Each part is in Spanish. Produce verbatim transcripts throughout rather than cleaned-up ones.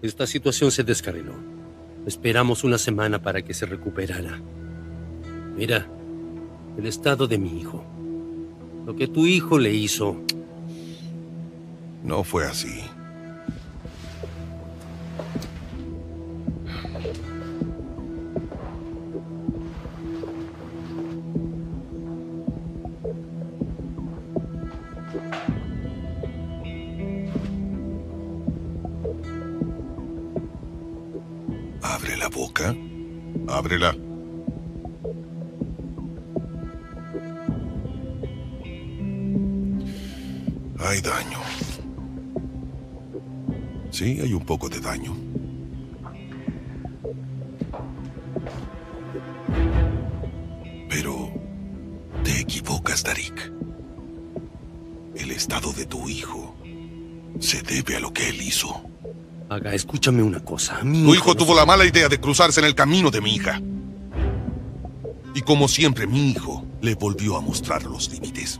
Esta situación se descarriló. Esperamos una semana para que se recuperara. Mira, el estado de mi hijo. Lo que tu hijo le hizo... No fue así. Abre la boca. Ábrela. Hay daño. Sí, hay un poco de daño. Pero te equivocas, Tariq. El estado de tu hijo se debe a lo que él hizo. Aga, escúchame una cosa. Mi Tu hijo no tuvo se- la mala idea de cruzarse en el camino de mi hija. Y como siempre, mi hijo le volvió a mostrar los límites.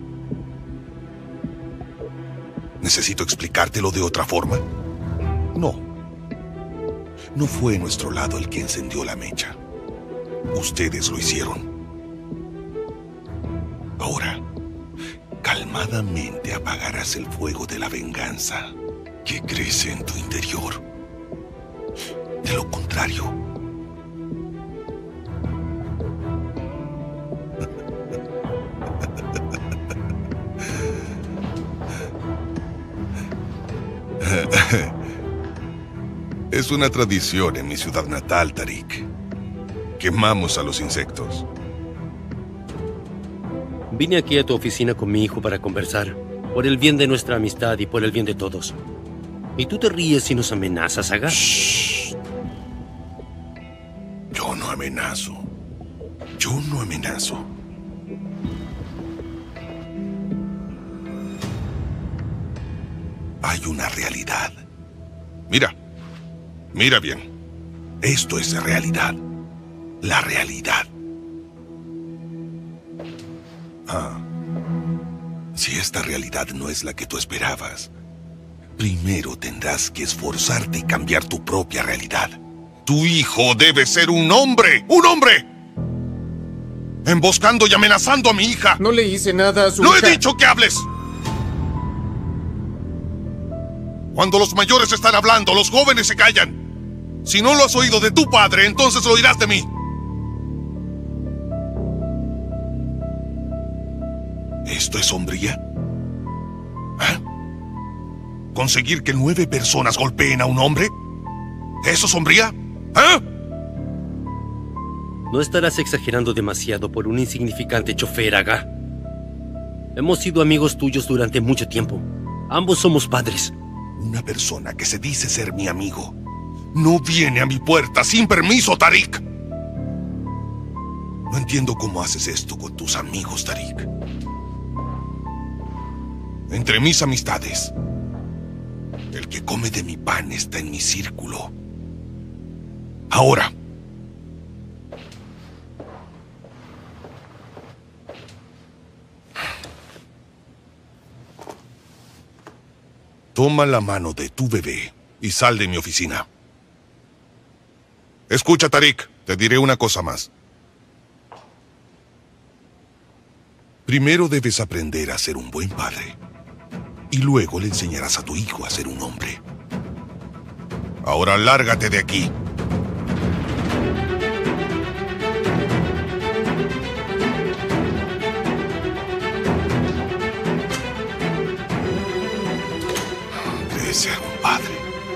¿Necesito explicártelo de otra forma? No. No fue nuestro lado el que encendió la mecha. Ustedes lo hicieron. Ahora, calmadamente apagarás el fuego de la venganza que crece en tu interior. De lo contrario, es una tradición en mi ciudad natal, Tariq. Quemamos a los insectos. Vine aquí a tu oficina con mi hijo para conversar. Por el bien de nuestra amistad y por el bien de todos. ¿Y tú te ríes y nos amenazas, Aga? Shh. Yo no amenazo. Yo no amenazo. Hay una realidad. Mira. Mira bien. Esto es realidad. La realidad. Ah. Si esta realidad no es la que tú esperabas, primero tendrás que esforzarte y cambiar tu propia realidad. Tu hijo debe ser un hombre. ¡Un hombre! Emboscando y amenazando a mi hija. No le hice nada a su ¡No hija. he dicho que hables! Cuando los mayores están hablando, los jóvenes se callan. Si no lo has oído de tu padre, entonces lo oirás de mí. ¿Esto es hombría? ¿Ah? ¿Conseguir que nueve personas golpeen a un hombre? ¿Eso es hombría? ¿Ah? No estarás exagerando demasiado por un insignificante chofer, Aga. Hemos sido amigos tuyos durante mucho tiempo. Ambos somos padres. Una persona que se dice ser mi amigo no viene a mi puerta sin permiso, Tariq. No entiendo cómo haces esto con tus amigos, Tariq. Entre mis amistades, el que come de mi pan está en mi círculo. Ahora, toma la mano de tu bebé y sal de mi oficina. Escucha, Tariq, te diré una cosa más. Primero debes aprender a ser un buen padre. Y luego le enseñarás a tu hijo a ser un hombre. Ahora lárgate de aquí. Debe ser un padre.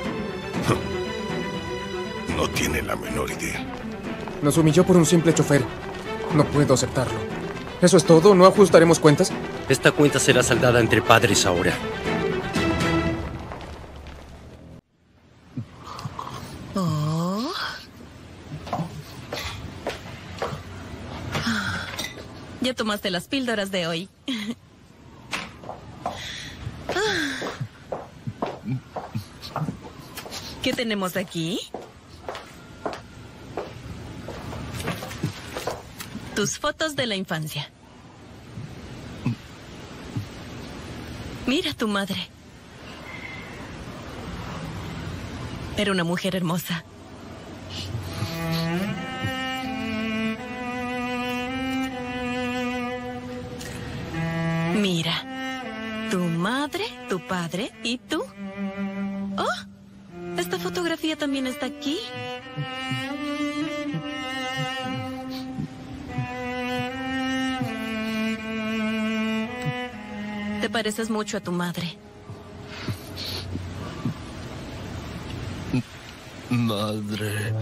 No tiene la menor idea. Nos humilló por un simple chofer. No puedo aceptarlo. ¿Eso es todo? ¿No ajustaremos cuentas? Esta cuenta será saldada entre padres ahora. Oh. Ya tomaste las píldoras de hoy. ¿Qué tenemos aquí? Tus fotos de la infancia. Mira a tu madre. Era una mujer hermosa. Mira. Tu madre, tu padre y tú. Oh, esta fotografía también está aquí. Te pareces mucho a tu madre. Madre.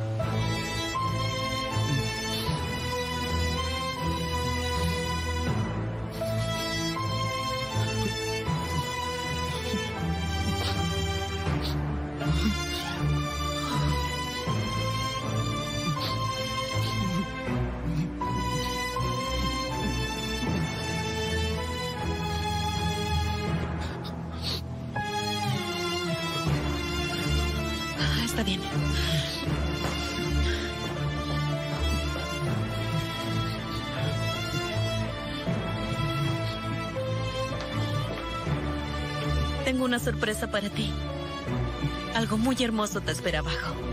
Está bien. Tengo una sorpresa para ti. Algo muy hermoso te espera abajo.